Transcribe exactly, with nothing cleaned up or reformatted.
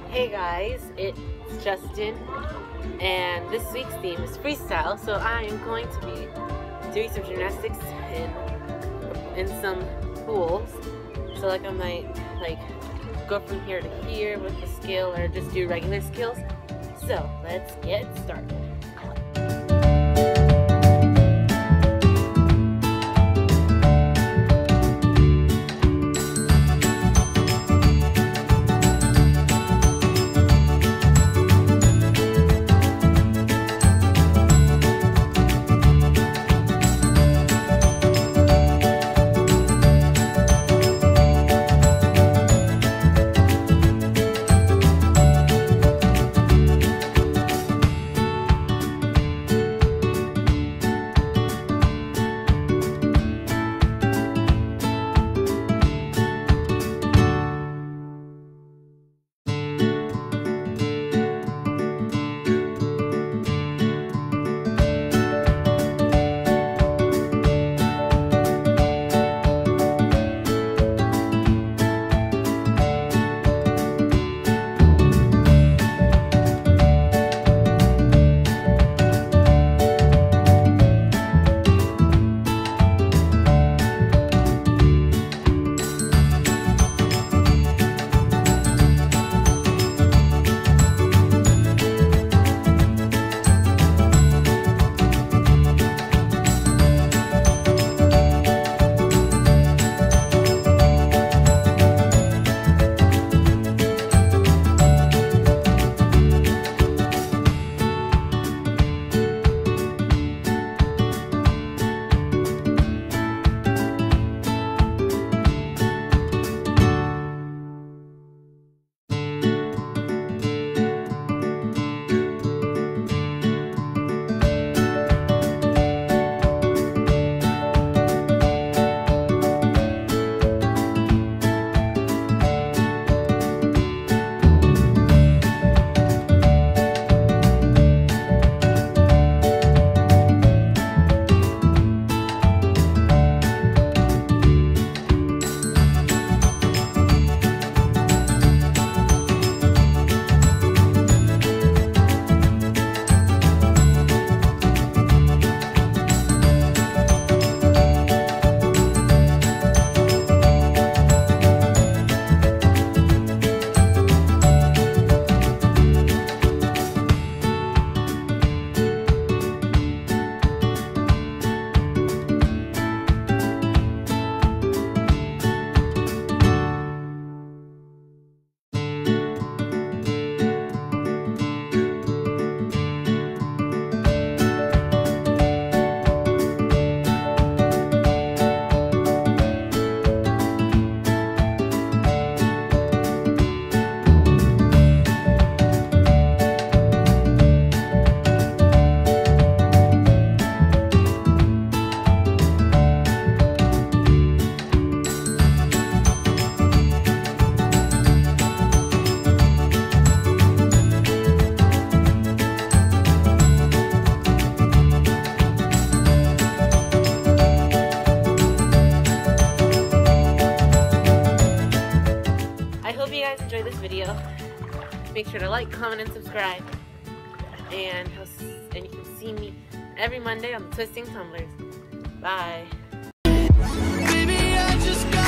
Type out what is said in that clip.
Hey guys, it's Justin, and this week's theme is freestyle, so I am going to be doing some gymnastics in, in some pools. So like I might like go from here to here with the skill, or just do regular skills. So let's get started. Enjoy this video. Make sure to like, comment, and subscribe. And, and you can see me every Monday on the Twisting Tumblers. Bye. Baby, I just